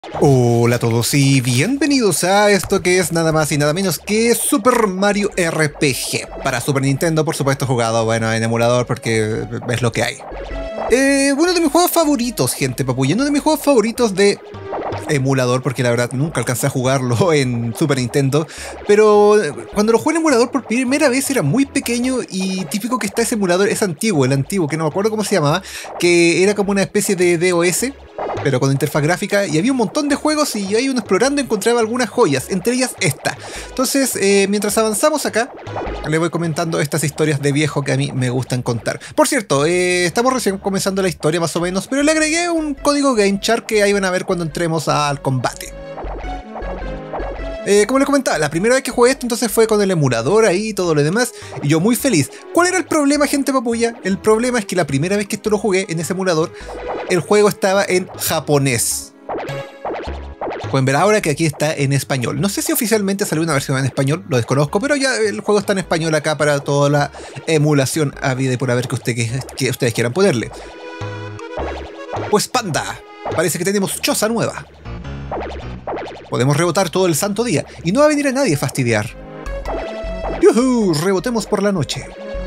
Hola a todos y bienvenidos a esto que es nada más y nada menos que Super Mario RPG. Para Super Nintendo, por supuesto, jugado, bueno, en emulador porque es lo que hay. Uno de mis juegos favoritos, gente papuya. Uno de mis juegos favoritos de emulador, porque la verdad nunca alcancé a jugarlo en Super Nintendo, pero cuando lo jugué en emulador por primera vez era muy pequeño y típico que está ese emulador, es antiguo, el antiguo, que no me acuerdo cómo se llamaba, que era como una especie de DOS, pero con interfaz gráfica, y había un montón de juegos y ahí uno explorando encontraba algunas joyas, entre ellas esta. Entonces, mientras avanzamos acá, le voy comentando estas historias de viejo que a mí me gustan contar. Por cierto, estamos recién comenzando la historia más o menos, pero le agregué un código GameChart que ahí van a ver cuando entremos al combate. Como les comentaba, la primera vez que jugué esto entonces fue con el emulador ahí y todo lo demás, y yo muy feliz. ¿Cuál era el problema, gente papuya? El problema es que la primera vez que esto lo jugué en ese emulador, el juego estaba en japonés. Pueden ver ahora que aquí está en español. No sé si oficialmente salió una versión en español, lo desconozco, pero ya el juego está en español acá para toda la emulación habida y por haber que ustedes quieran ponerle. Pues panda, parece que tenemos choza nueva. Podemos rebotar todo el santo día y no va a venir a nadie a fastidiar. ¡Yuhu! Rebotemos por la noche.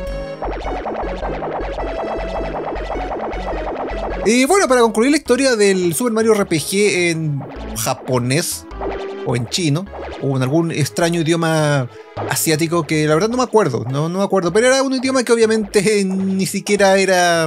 Y bueno, para concluir la historia del Super Mario RPG en japonés, o en chino, o en algún extraño idioma asiático que la verdad no me acuerdo, no me acuerdo, pero era un idioma que obviamente ni siquiera era...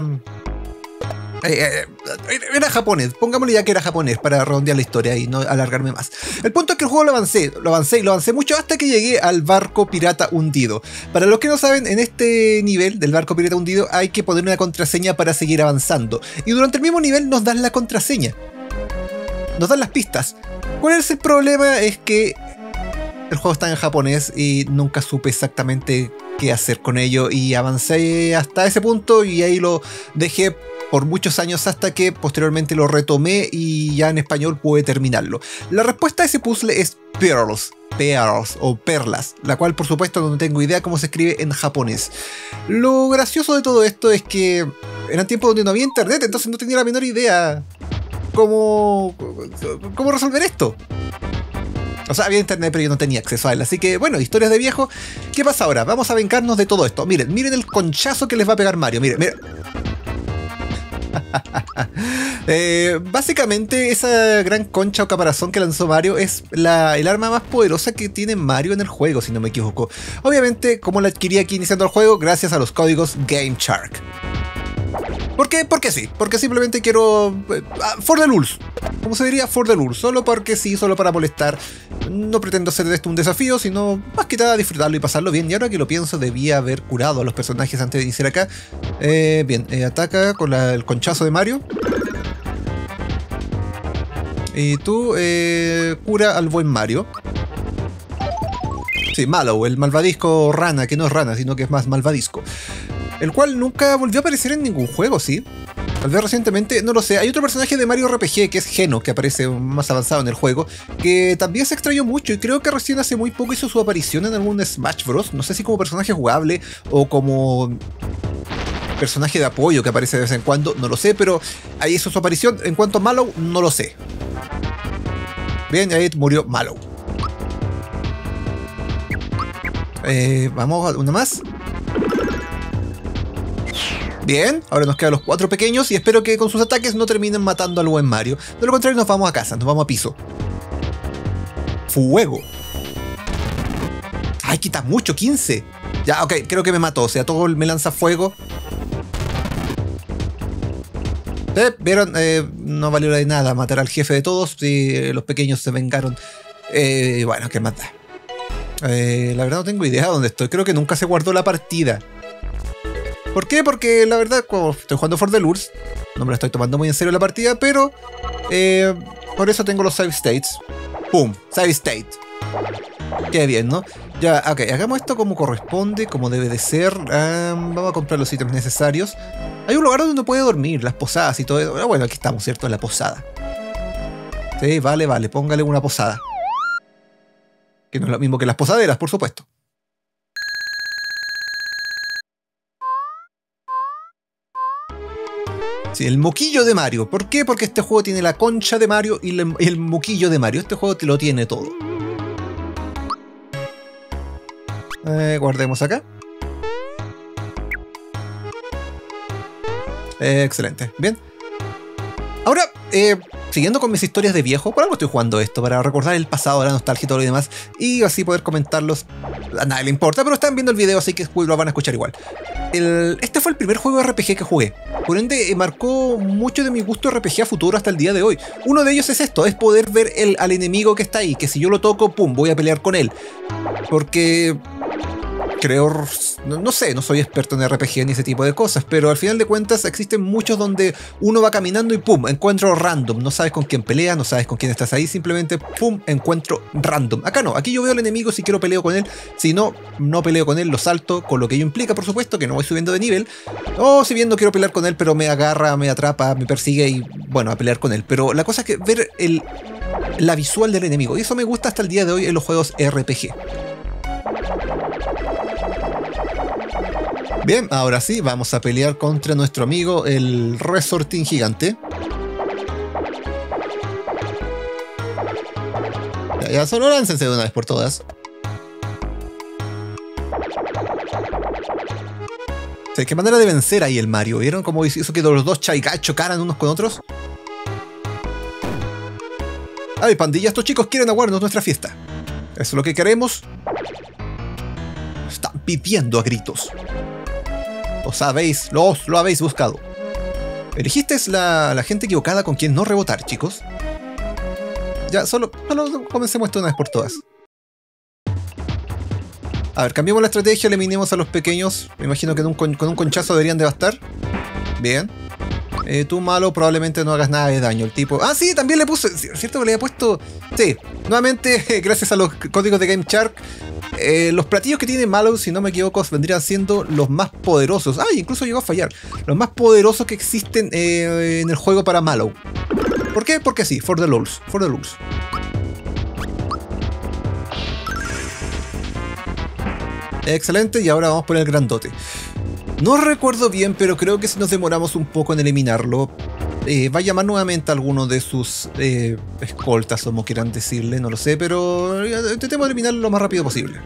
era japonés, pongámosle ya que era japonés para redondear la historia y no alargarme más. El punto es que el juego lo avancé mucho hasta que llegué al barco pirata hundido. Para los que no saben, en este nivel del barco pirata hundido hay que poner una contraseña para seguir avanzando. Y durante el mismo nivel nos dan la contraseña. Nos dan las pistas. ¿Cuál es el problema? Es que el juego está en japonés y nunca supe exactamente qué hacer con ello. Y avancé hasta ese punto y ahí lo dejé por muchos años hasta que posteriormente lo retomé y ya en español pude terminarlo. La respuesta a ese puzzle es Pearls o perlas, la cual por supuesto no tengo idea cómo se escribe en japonés. Lo gracioso de todo esto es que eran tiempos donde no había internet, entonces no tenía la menor idea cómo resolver esto. O sea, había internet, pero yo no tenía acceso a él. Así que, bueno, historias de viejo. ¿Qué pasa ahora? Vamos a vengarnos de todo esto. Miren el conchazo que les va a pegar Mario. Miren. Básicamente esa gran concha o caparazón que lanzó Mario es el arma más poderosa que tiene Mario en el juego, si no me equivoco. Obviamente, como la adquirí aquí iniciando el juego, gracias a los códigos GameShark. ¿Por qué? Porque sí, porque simplemente quiero... for the lulz. ¿Cómo se diría? For the lulz. Solo porque sí, solo para molestar. No pretendo hacer de esto un desafío, sino más que nada disfrutarlo y pasarlo bien. Y ahora que lo pienso, debía haber curado a los personajes antes de iniciar acá. Bien, ataca con el conchazo de Mario. Y tú cura al buen Mario. Sí, Mallow, el malvadisco rana, que no es rana, sino que es más malvadisco. El cual nunca volvió a aparecer en ningún juego, ¿sí? Tal vez recientemente, no lo sé. Hay otro personaje de Mario RPG que es Geno, que aparece más avanzado en el juego, que también se extrañó mucho y creo que recién hace muy poco hizo su aparición en algún Smash Bros. No sé si como personaje jugable o como personaje de apoyo que aparece de vez en cuando, no lo sé, pero ahí hizo su aparición. En cuanto a Mallow, no lo sé. Bien, ahí murió Mallow. Vamos a una más. Bien, ahora nos quedan los 4 pequeños y espero que con sus ataques no terminen matando al buen Mario. De lo contrario nos vamos a casa, nos vamos a piso. Fuego. Ay, quita mucho, 15. Ya, ok, creo que me mató, o sea, todo me lanza fuego. ¿Vieron? No valió de nada matar al jefe de todos y los pequeños se vengaron. Bueno, ¿qué mata? La verdad no tengo idea de dónde estoy, creo que nunca se guardó la partida. ¿Por qué? Porque la verdad, como estoy jugando For the Lulz, no me lo estoy tomando muy en serio la partida, pero por eso tengo los save states. ¡Pum! Save state. Qué bien, ¿no? Ya, ok, hagamos esto como corresponde, como debe de ser. Vamos a comprar los ítems necesarios. Hay un lugar donde uno puede dormir, las posadas y todo eso. Bueno, aquí estamos, ¿cierto? En la posada. Sí, vale, póngale una posada. Que no es lo mismo que las posaderas, por supuesto. Sí, el moquillo de Mario. ¿Por qué? Porque este juego tiene la concha de Mario y el moquillo de Mario. Este juego te lo tiene todo. Guardemos acá. Excelente. Bien. Ahora, siguiendo con mis historias de viejo, por algo estoy jugando esto, para recordar el pasado, la nostalgia y todo lo demás, y así poder comentarlos. A nadie le importa, pero están viendo el video, así que lo van a escuchar igual. Este fue el primer juego de RPG que jugué. Por ende, marcó mucho de mi gusto RPG a futuro hasta el día de hoy. Uno de ellos es esto, es poder ver al enemigo que está ahí, que si yo lo toco, pum, voy a pelear con él. Porque... creo, no sé, no soy experto en RPG ni ese tipo de cosas, pero al final de cuentas existen muchos donde uno va caminando y pum, encuentro random, no sabes con quién peleas, no sabes con quién estás ahí, simplemente pum, encuentro random. Acá no, aquí yo veo al enemigo, si quiero peleo con él, si no, no peleo con él, lo salto, con lo que ello implica, por supuesto, que no voy subiendo de nivel, o si bien no quiero pelear con él, pero me agarra, me atrapa, me persigue y bueno, a pelear con él. Pero la cosa es que ver la visual del enemigo, y eso me gusta hasta el día de hoy en los juegos RPG. Bien, ahora sí, vamos a pelear contra nuestro amigo, el Resortín gigante. Ya solo láncense de una vez por todas. Sí, qué manera de vencer ahí el Mario. ¿Vieron cómo hizo que los dos Chaiga chocaran unos con otros? Ay, pandilla, estos chicos quieren aguardarnos nuestra fiesta. Eso es lo que queremos. Están pidiendo a gritos. Lo habéis buscado. Elegiste la gente equivocada con quien no rebotar, chicos. Ya, solo comencemos esto una vez por todas. A ver, cambiemos la estrategia, eliminemos a los pequeños. Me imagino que con un conchazo deberían de bastar. Bien. Tú, malo, probablemente no hagas nada de daño. El tipo... Ah, sí, también le puse... ¿Cierto que le había puesto...? Sí, nuevamente, gracias a los códigos de GameShark, los platillos que tiene Mallow, si no me equivoco, vendrían siendo los más poderosos. Ah, incluso llegó a fallar. Los más poderosos que existen en el juego para Mallow. ¿Por qué? Porque sí, for the lulz. For the lulz. Excelente, y ahora vamos por el grandote. No recuerdo bien, pero creo que si nos demoramos un poco en eliminarlo, va a llamar nuevamente a alguno de sus escoltas, como quieran decirle, no lo sé, pero intentemos eliminarlo lo más rápido posible.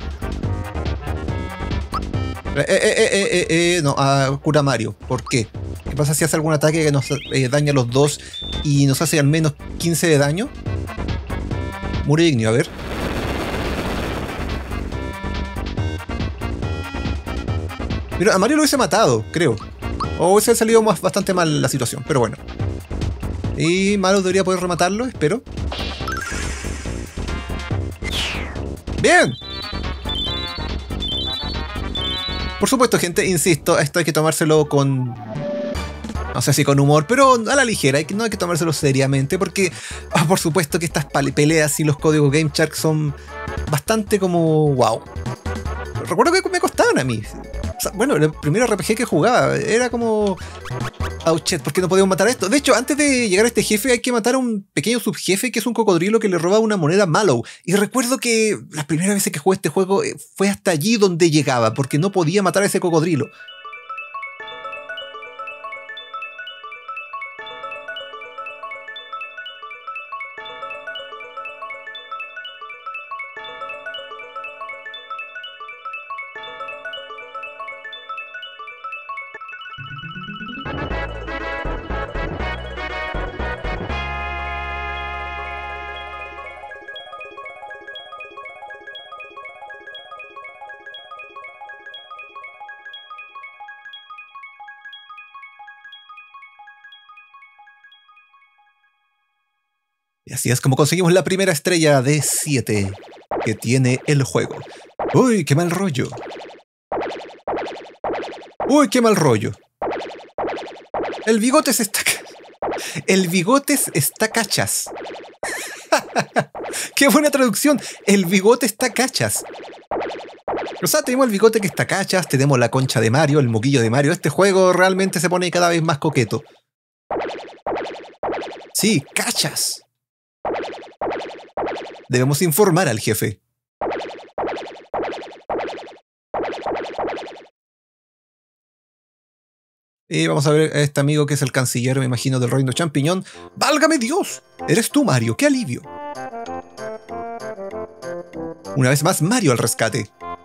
No, a Cura Mario. ¿Por qué? ¿Qué pasa si hace algún ataque que nos daña a los dos y nos hace al menos 15 de daño? Muro Ignio, a ver. Mira, a Mario lo hubiese matado, creo. O hubiese salido bastante mal la situación, pero bueno. Y Mario debería poder rematarlo, espero. ¡Bien! Por supuesto, gente, insisto, esto hay que tomárselo con... no sé si con humor, pero a la ligera, no hay que tomárselo seriamente, porque por supuesto que estas peleas y los códigos GameShark son bastante como... wow. Recuerdo que me costaban a mí. O sea, bueno, el primer RPG que jugaba era como... ouchet, ¿por qué no podíamos matar a esto? De hecho, antes de llegar a este jefe hay que matar a un pequeño subjefe que es un cocodrilo que le roba una moneda a Mallow. Y recuerdo que las primeras veces que jugué este juego fue hasta allí donde llegaba, porque no podía matar a ese cocodrilo. Y así es como conseguimos la primera estrella de 7 que tiene el juego. ¡Uy, qué mal rollo! ¡Uy, qué mal rollo! El bigotes está... El bigotes está cachas. ¡Qué buena traducción! El bigote está cachas. O sea, tenemos el bigote que está cachas, tenemos la concha de Mario, el moquillo de Mario. Este juego realmente se pone cada vez más coqueto. Sí, cachas. Debemos informar al jefe. Y vamos a ver a este amigo que es el canciller, me imagino, del Reino Champiñón. ¡Válgame Dios! ¡Eres tú, Mario! ¡Qué alivio! Una vez más, Mario al rescate.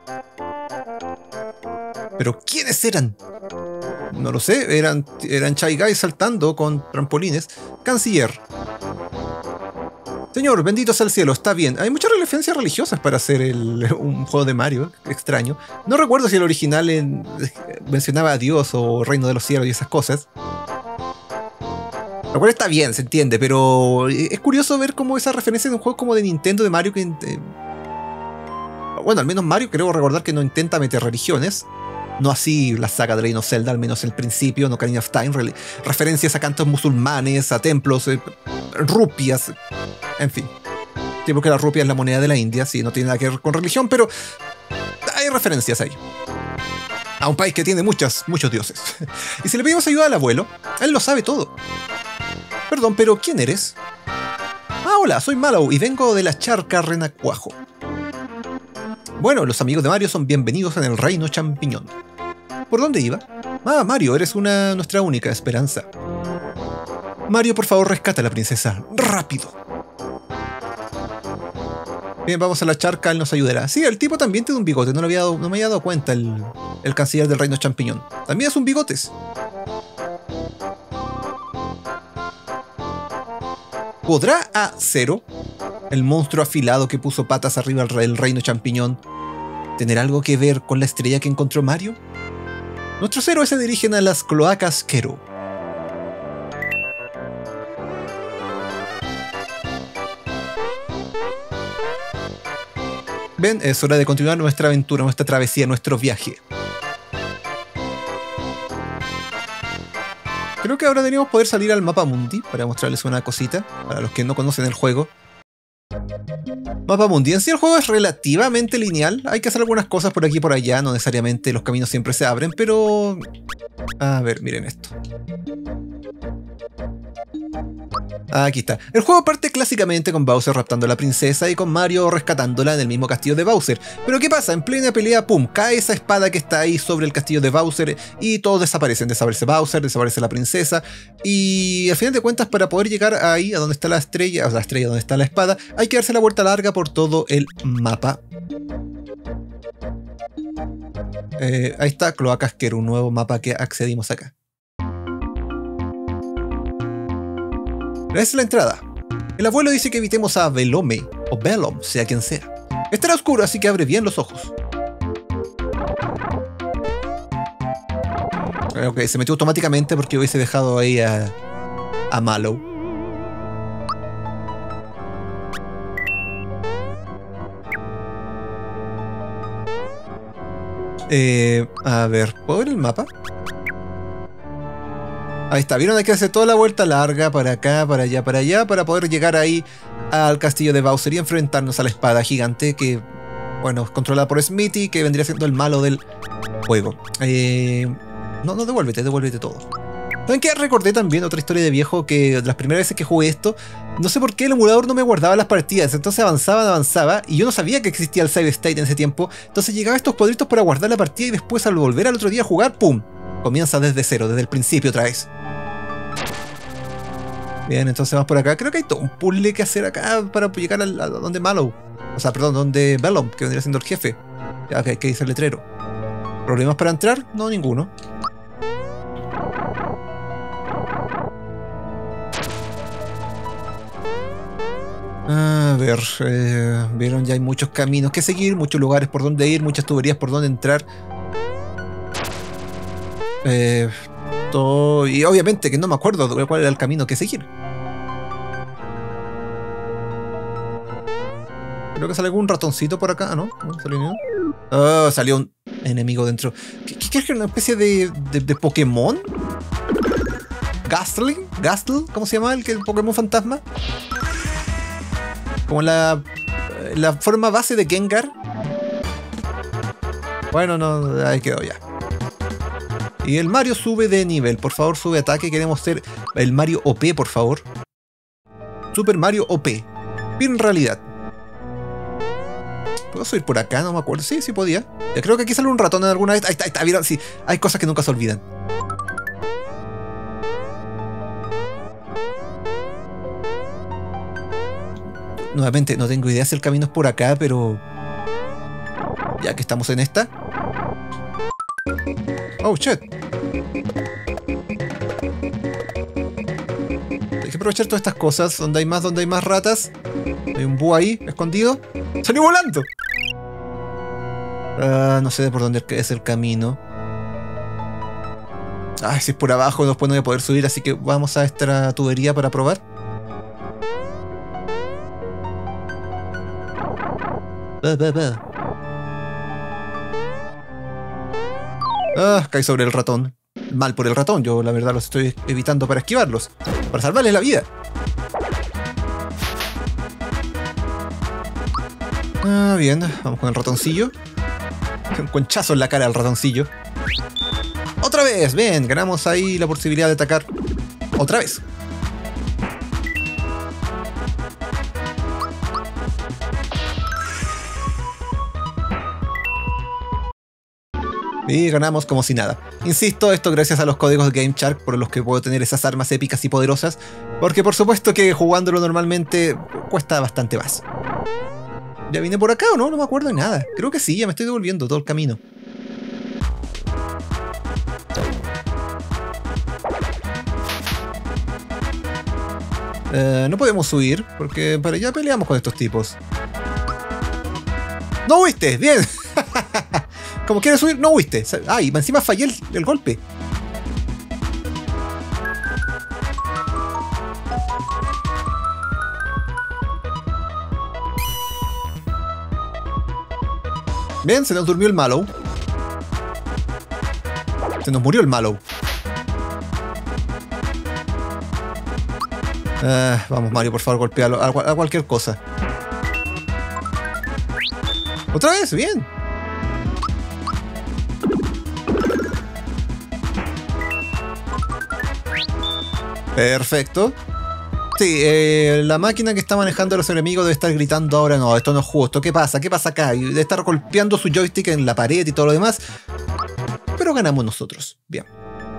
¿Pero quiénes eran? No lo sé, eran Shy Guys saltando con trampolines. Canciller. Señor, bendito sea el cielo, está bien. Hay muchas referencias religiosas para hacer un juego de Mario, extraño. No recuerdo si el original mencionaba a Dios o Reino de los Cielos y esas cosas. Lo cual está bien, se entiende, pero es curioso ver cómo esa referencia de un juego como de Nintendo de Mario que... bueno, al menos Mario creo recordar que no intenta meter religiones. No así la saga de Legend of Zelda, al menos el principio, no Ocarina of Time, referencias a cantos musulmanes, a templos, rupias, en fin. Tipo que la rupia es la moneda de la India, sí, no tiene nada que ver con religión, pero hay referencias ahí. A un país que tiene muchos dioses. Y si le pedimos ayuda al abuelo, él lo sabe todo. Perdón, pero ¿quién eres? Ah, hola, soy Mallow y vengo de la charca Renacuajo. Bueno, los amigos de Mario son bienvenidos en el Reino Champiñón. ¿Por dónde iba? Ah, Mario, eres nuestra única esperanza. Mario, por favor, rescata a la princesa. ¡Rápido! Bien, vamos a la charca, él nos ayudará. Sí, el tipo también tiene un bigote, no me había dado cuenta el canciller del Reino Champiñón. También es un bigotes. ¿Podrá A0, el monstruo afilado que puso patas arriba del Reino Champiñón, tener algo que ver con la estrella que encontró Mario? Nuestros héroes se dirigen a las cloacas Kero. Ven, es hora de continuar nuestra aventura, nuestra travesía, nuestro viaje. Creo que ahora deberíamos poder salir al mapa mundi para mostrarles una cosita, para los que no conocen el juego. Mapa mundi. En sí el juego es relativamente lineal, hay que hacer algunas cosas por aquí y por allá, no necesariamente los caminos siempre se abren, pero... a ver, miren esto. Aquí está. El juego parte clásicamente con Bowser raptando a la princesa y con Mario rescatándola en el mismo castillo de Bowser. Pero ¿qué pasa? En plena pelea, ¡pum!, cae esa espada que está ahí sobre el castillo de Bowser y todos desaparecen. Desaparece Bowser, desaparece la princesa y al final de cuentas, para poder llegar ahí a donde está la estrella, o sea, la estrella donde está la espada, hay que darse la vuelta larga por todo el mapa. Ahí está, Cloacas Kero, un nuevo mapa que accedimos acá. Esa es la entrada. El abuelo dice que evitemos a Velome, o Velom, sea quien sea. Estará oscuro, así que abre bien los ojos. Ok, se metió automáticamente porque hubiese dejado ahí a Mallow. A ver, ¿puedo ver el mapa? Ahí está, vieron, hay que hacer toda la vuelta larga para acá, para allá, para poder llegar ahí al castillo de Bowser y enfrentarnos a la espada gigante que, bueno, es controlada por Smithy, que vendría siendo el malo del juego. No, devuélvete todo. ¿Saben qué? Recordé también otra historia de viejo que de las primeras veces que jugué esto, no sé por qué el emulador no me guardaba las partidas, entonces avanzaba y yo no sabía que existía el save state en ese tiempo, entonces llegaba a estos cuadritos para guardar la partida y después al volver al otro día a jugar, ¡pum!, comienza desde cero, desde el principio otra vez. Bien, entonces vamos por acá. Creo que hay todo un puzzle que hacer acá para llegar a donde Mallow. O sea, perdón, donde Velom, que vendría siendo el jefe. Ya, que dice el letrero. ¿Problemas para entrar? No, ninguno. A ver, vieron, ya hay muchos caminos que seguir, muchos lugares por donde ir, muchas tuberías por donde entrar. Y obviamente que no me acuerdo de cuál era el camino que seguir. Creo que sale algún ratoncito por acá, ¿no? ¿No salió ni uno? Oh, salió un enemigo dentro. ¿Qué es que es una especie de Pokémon? ¿Gastly? ¿Cómo se llama el Pokémon fantasma? Como la forma base de Gengar. Bueno, no, ahí quedó ya. Y el Mario sube de nivel, por favor, sube ataque. Queremos ser el Mario OP, por favor. Super Mario OP. Bien, realidad. ¿Puedo subir por acá? No me acuerdo. Sí, sí podía. Ya creo que aquí sale un ratón en alguna vez. Ahí está, ¿vieron? Sí, hay cosas que nunca se olvidan. Nuevamente, no tengo idea si el camino es por acá, pero... ya que estamos en esta... oh, shit. Hay que aprovechar todas estas cosas. Donde hay más ratas. Hay un búho ahí, escondido. ¡Salió volando! No sé de por dónde es el camino. Ay, si es por abajo, después no voy a poder subir. Así que vamos a esta tubería para probar. Caí sobre el ratón. Mal por el ratón, yo la verdad los estoy evitando para esquivarlos. Para salvarles la vida. Bien, vamos con el ratoncillo. Un conchazo en la cara al ratoncillo. ¡Otra vez! Bien, ganamos ahí la posibilidad de atacar. ¡Otra vez! Y ganamos como si nada. Insisto, esto gracias a los códigos de Game Shark por los que puedo tener esas armas épicas y poderosas. Porque por supuesto que jugándolo normalmente cuesta bastante más. ¿Ya vine por acá o no? No me acuerdo de nada. Creo que sí, ya me estoy devolviendo todo el camino. No podemos subir porque para allá peleamos con estos tipos. ¡No huiste! ¡Bien! Como quieres subir, no huiste. Ay, encima fallé el golpe. Bien, se nos durmió el Mallow. Se nos murió el Mallow. Vamos, Mario, por favor, golpealo a cualquier cosa. ¿Otra vez? Bien. Perfecto. Sí, la máquina que está manejando a los enemigos debe estar gritando ahora, no, esto no es justo, ¿qué pasa? ¿Qué pasa acá? Y debe estar golpeando su joystick en la pared y todo lo demás. Pero ganamos nosotros. Bien.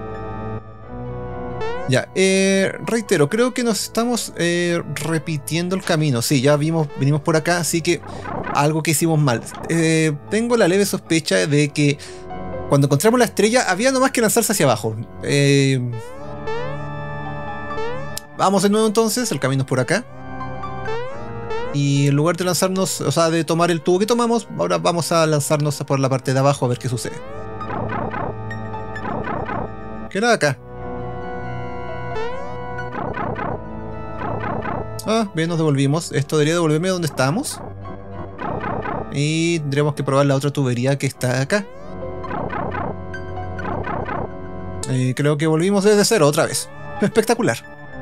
Ya, reitero, creo que nos estamos repitiendo el camino. Sí, ya vinimos por acá, así que algo que hicimos mal. Tengo la leve sospecha de que cuando encontramos la estrella había nomás que lanzarse hacia abajo. Vamos de nuevo entonces, el camino es por acá. Y en lugar de lanzarnos, o sea, de tomar el tubo que tomamos, ahora vamos a lanzarnos por la parte de abajo a ver qué sucede. ¿Qué era acá? Bien, nos devolvimos. Esto debería devolverme donde estábamos. Y tendremos que probar la otra tubería que está acá. Creo que volvimos desde cero otra vez. Espectacular.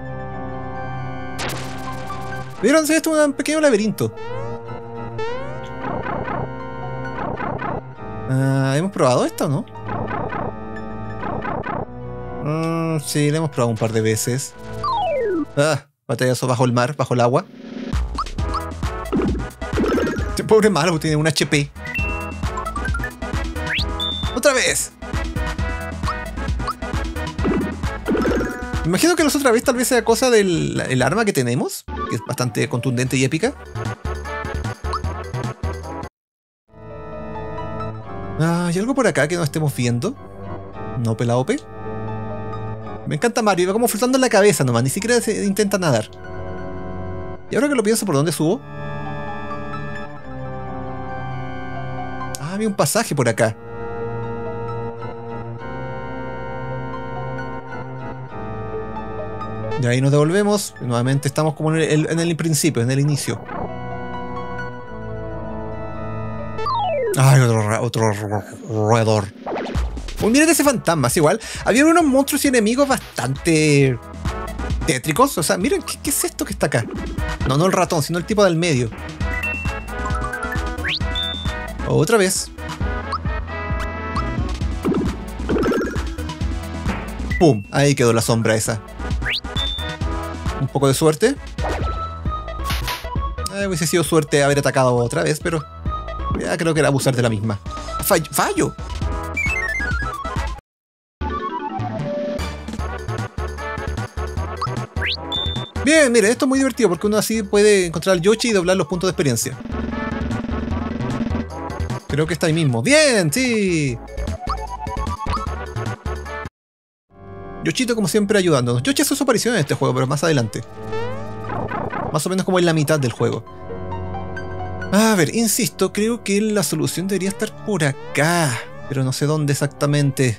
¿Vieron? Esto es un pequeño laberinto. ¿Hemos probado esto o no? Sí, lo hemos probado un par de veces. Batallazo bajo el mar, bajo el agua. Este pobre Mallow tiene un HP. ¡Otra vez! Me imagino que la otra vez tal vez sea cosa del arma que tenemos, que es bastante contundente y épica. ¿Hay algo por acá que no estemos viendo? No, pelaope. Me encanta Mario, va como flotando en la cabeza nomás, ni siquiera intenta nadar. Y ahora que lo pienso, ¿por dónde subo? Había un pasaje por acá. Y ahí nos devolvemos. Y nuevamente estamos como en el principio, en el inicio. Ay, otro roedor. Miren ese fantasma, es igual. Había unos monstruos y enemigos bastante tétricos. O sea, miren, ¿qué es esto que está acá? No el ratón, sino el tipo del medio. Otra vez. ¡Pum! Ahí quedó la sombra esa. Un poco de suerte. Hubiese sido suerte haber atacado otra vez, pero ya creo que era abusar de la misma. ¡Fallo! Bien, mire, esto es muy divertido porque uno así puede encontrar al Yoshi y doblar los puntos de experiencia. Creo que está ahí mismo. ¡Bien! ¡Sí! Yoshito como siempre ayudándonos. Yoshi hace su aparición en este juego, pero más adelante. Más o menos como en la mitad del juego. A ver, insisto, creo que la solución debería estar por acá. Pero no sé dónde exactamente.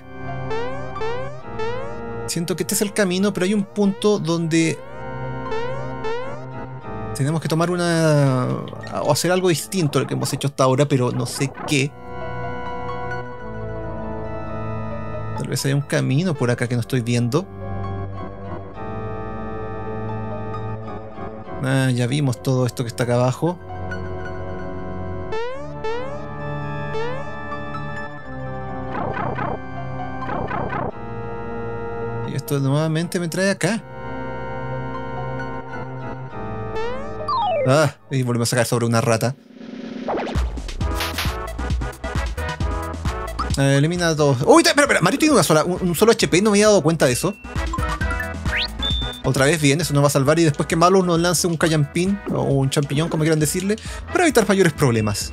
Siento que este es el camino, pero hay un punto donde tenemos que tomar una... o hacer algo distinto a lo que hemos hecho hasta ahora, pero no sé qué. Tal vez haya un camino por acá que no estoy viendo. Ah, ya vimos todo esto que está acá abajo. Y esto nuevamente me trae acá. Ah, y volvemos a caer sobre una rata. Elimina dos. ¡Uy! Espera, Mario tiene un solo HP, no me había dado cuenta de eso. Otra vez bien, eso nos va a salvar y después que Malus nos lance un Callampin o un champiñón, como quieran decirle, para evitar mayores problemas.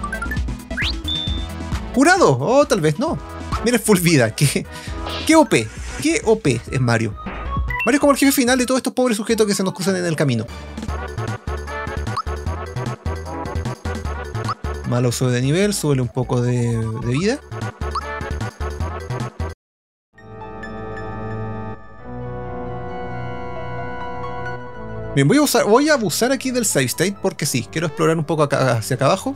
¡Curado! Oh, tal vez no. Mira, full vida. ¿Qué OP? ¿Qué OP es Mario? Mario es como el jefe final de todos estos pobres sujetos que se nos cruzan en el camino. Malus sube de nivel, súbele un poco de vida. Bien, voy a abusar aquí del save state porque sí, quiero explorar un poco acá, hacia acá abajo.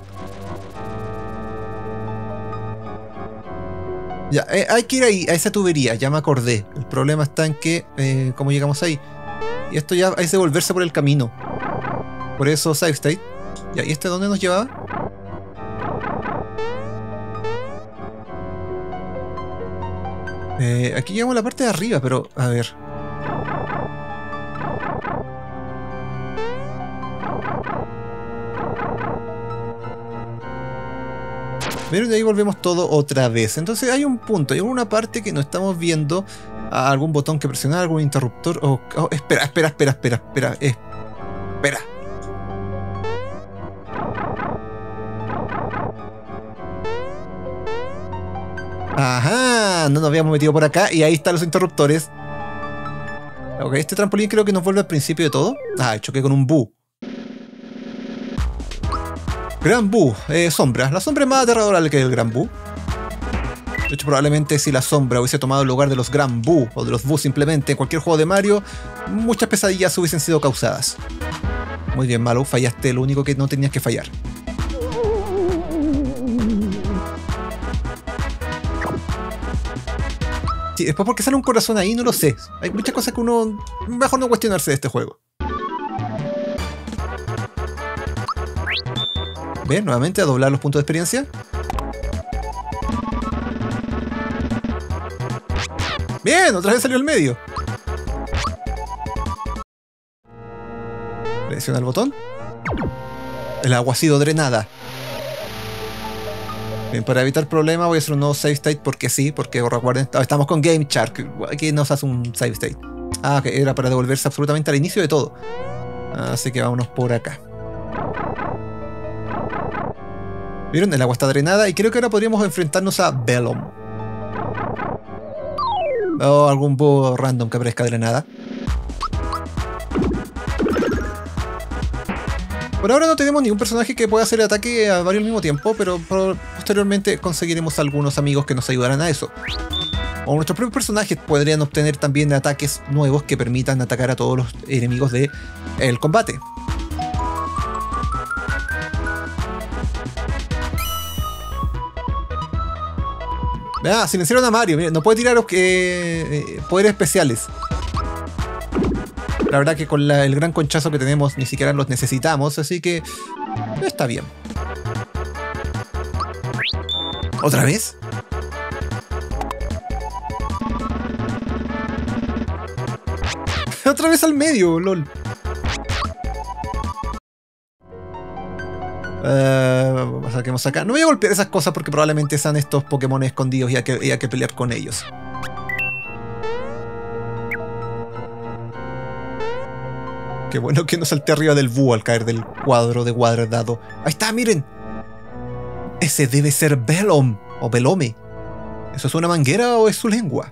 Ya, hay que ir ahí, a esa tubería, ya me acordé. El problema está en que, ¿cómo llegamos ahí? Y esto ya hay que volverse por el camino. Por eso save state. Ya, ¿y este dónde nos llevaba? Aquí llegamos a la parte de arriba, pero a ver. Pero de ahí volvemos todo otra vez. Entonces hay un punto, hay una parte que no estamos viendo. Algún botón que presionar, algún interruptor. Espera. Ajá, no nos habíamos metido por acá y ahí están los interruptores. Ok, este trampolín creo que nos vuelve al principio de todo. Ah, choqué con un Boo. Gran Boo, sombra. La sombra es más aterradora que el Gran Boo. De hecho, probablemente si la sombra hubiese tomado el lugar de los Gran Boo o de los Boo simplemente en cualquier juego de Mario, muchas pesadillas hubiesen sido causadas. Muy bien, Malus, fallaste lo único que no tenías que fallar. Sí, después porque sale un corazón ahí, no lo sé. Hay muchas cosas que uno... mejor no cuestionarse de este juego. Bien, nuevamente a doblar los puntos de experiencia. Bien, otra vez salió el medio. Presiona el botón. El agua ha sido drenada. Bien, para evitar problemas voy a hacer un nuevo save state porque sí, porque recuerden, estamos con Game Shark. Aquí nos hace un save state. Ah, ok, era para devolverse absolutamente al inicio de todo. Así que vámonos por acá. ¿Vieron? El agua está drenada y creo que ahora podríamos enfrentarnos a Bellum. O algún búho random que aparezca drenada. Por ahora no tenemos ningún personaje que pueda hacer ataque a varios al mismo tiempo, pero posteriormente conseguiremos algunos amigos que nos ayudarán a eso. O nuestros propios personajes podrían obtener también ataques nuevos que permitan atacar a todos los enemigos del combate. Ah, silenciaron a Mario. Mira, no puede tirar poderes especiales. La verdad que con el gran conchazo que tenemos ni siquiera los necesitamos, así que está bien. ¿Otra vez? Otra vez al medio, lol. Saquemos acá. No voy a golpear esas cosas porque probablemente sean estos Pokémon escondidos y hay que pelear con ellos. Qué bueno que no salté arriba del búho al caer del cuadro de guardado. Ahí está, miren. Ese debe ser Velom o Velome. ¿Eso es una manguera o es su lengua?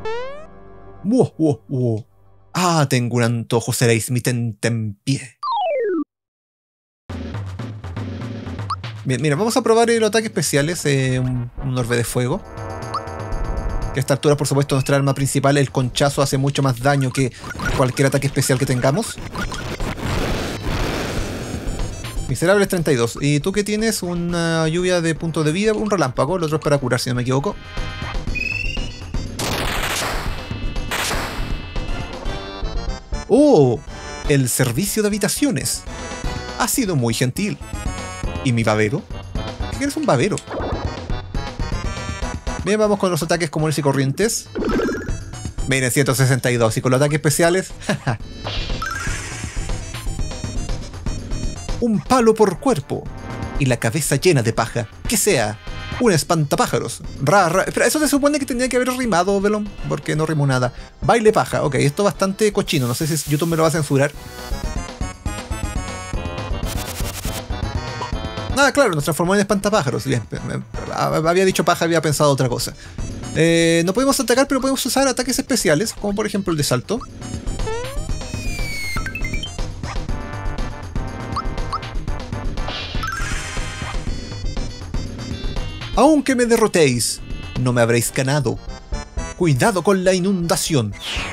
Ah, tengo un antojo, seréis mi tentempié. Bien, mira, vamos a probar los ataques especiales. Un orbe de fuego. Que a esta altura, por supuesto, nuestra arma principal, el conchazo, hace mucho más daño que cualquier ataque especial que tengamos. Miserables 32. ¿Y tú qué tienes? Una lluvia de puntos de vida, un relámpago. El otro es para curar, si no me equivoco. ¡Oh! El servicio de habitaciones. Ha sido muy gentil. ¿Y mi babero? ¿Qué quieres un babero? Bien, vamos con los ataques comunes y corrientes. Miren, 162. Y con los ataques especiales... un palo por cuerpo. Y la cabeza llena de paja. Que sea un espantapájaros. Espera, eso se supone que tenía que haber rimado, Velom. Porque no rimó nada. Baile paja. Ok, esto es bastante cochino. No sé si YouTube me lo va a censurar. Ah, claro, nos transformó en espantapájaros. Bien, había dicho paja, había pensado otra cosa. No podemos atacar, pero podemos usar ataques especiales, como por ejemplo el de salto. Aunque me derrotéis, no me habréis ganado. Cuidado con la inundación.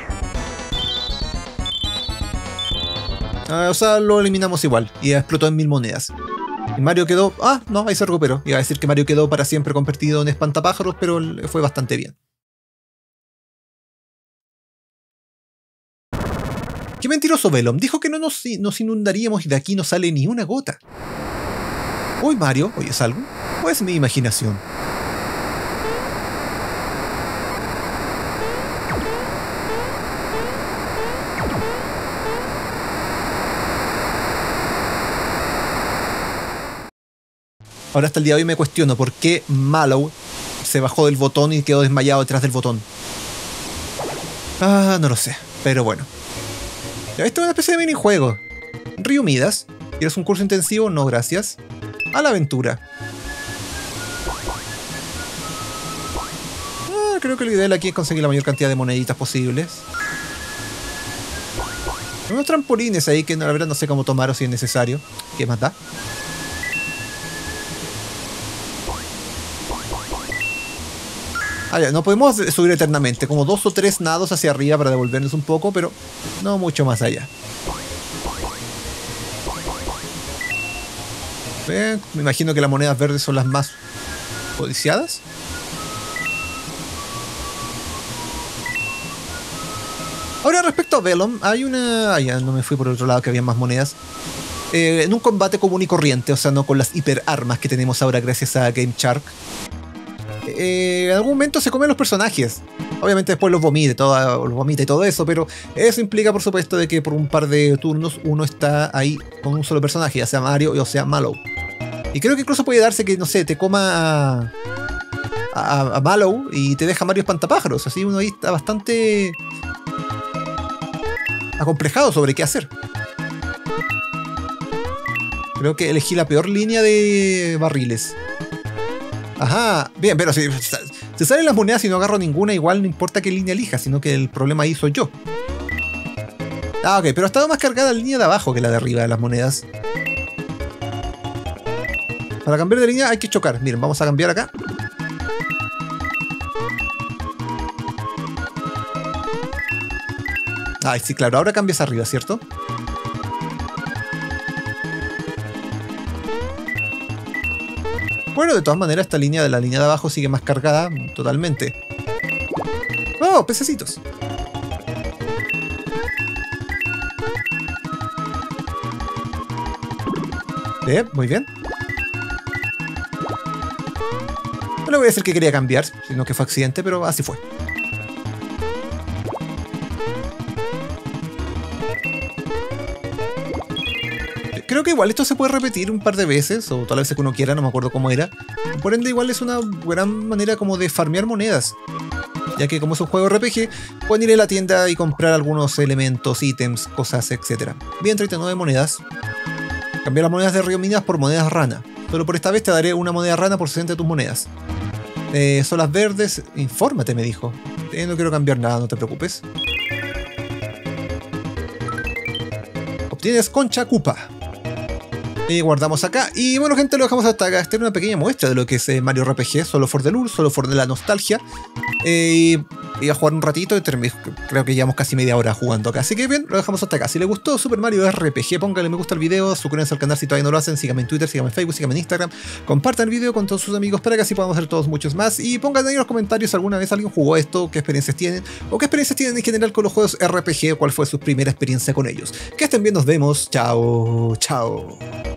O sea, lo eliminamos igual y explotó en 1000 monedas. Y Mario quedó... Ah, no, ahí se recuperó. Iba a decir que Mario quedó para siempre convertido en espantapájaros, pero fue bastante bien. ¡Qué mentiroso Velom! Dijo que no nos inundaríamos y de aquí no sale ni una gota. Uy, Mario, ¿oyes algo? ¿O es mi imaginación? Ahora hasta el día de hoy me cuestiono por qué Mallow se bajó del botón y quedó desmayado detrás del botón. Ah, no lo sé, pero bueno. Esto es una especie de minijuego. Ryu Midas, ¿quieres un curso intensivo? No, gracias. A la aventura. Creo que lo ideal aquí es conseguir la mayor cantidad de moneditas posibles. Unos trampolines ahí que la verdad no sé cómo tomar o si es necesario. ¿Qué más da? Ah, ya, no podemos subir eternamente, como 2 o 3 nados hacia arriba para devolvernos un poco, pero no mucho más allá. Me imagino que las monedas verdes son las más codiciadas. Ahora respecto a Velom, hay una... Ah, ya no me fui por el otro lado que había más monedas. En un combate común y corriente, o sea, no con las hiperarmas que tenemos ahora gracias a Game Shark. En algún momento se comen los personajes. Obviamente después los vomita y todo eso, pero eso implica por supuesto de que por un par de turnos uno está ahí con un solo personaje, ya sea Mario o sea Mallow. Y creo que incluso puede darse que, no sé, te coma a Mallow y te deja Mario espantapájaros. Así uno ahí está bastante acomplejado sobre qué hacer. Creo que elegí la peor línea de barriles. Ajá, bien, pero si salen las monedas y no agarro ninguna, igual no importa qué línea elija, sino que el problema ahí soy yo. Ah, ok, pero ha estado más cargada la línea de abajo que la de arriba de las monedas. Para cambiar de línea hay que chocar. Miren, vamos a cambiar acá. Ay, sí, claro, ahora cambias arriba, ¿cierto? Bueno, de todas maneras, esta línea de la línea de abajo sigue más cargada totalmente. ¡Oh, pececitos! Bien, muy bien. No le voy a decir que quería cambiar, sino que fue accidente, pero así fue. Creo que igual esto se puede repetir un par de veces, o todas las veces que uno quiera, no me acuerdo cómo era. Por ende, igual es una gran manera como de farmear monedas. ya que como es un juego RPG, pueden ir a la tienda y comprar algunos elementos, ítems, cosas, etc. Bien, 39 monedas. Cambiar las monedas de Río Minas por monedas rana. Solo por esta vez te daré una moneda rana por 60 de tus monedas. Son las verdes. Infórmate, me dijo. No quiero cambiar nada, no te preocupes. Obtienes concha Koopa. Guardamos acá. Y bueno, gente, lo dejamos hasta acá. Esta era una pequeña muestra de lo que es Mario RPG. Solo for the lure, solo for de la nostalgia. Iba a jugar un ratito y creo que llevamos casi media hora jugando acá. Así que bien, lo dejamos hasta acá. Si les gustó Super Mario RPG, pónganle me gusta al video, suscríbanse al canal si todavía no lo hacen, síganme en Twitter, síganme en Facebook, síganme en Instagram, compartan el video con todos sus amigos para que así podamos hacer todos muchos más. Y pongan ahí en los comentarios alguna vez alguien jugó esto, qué experiencias tienen, o qué experiencias tienen en general con los juegos RPG, o cuál fue su primera experiencia con ellos. Que estén bien, nos vemos. Chao, chao.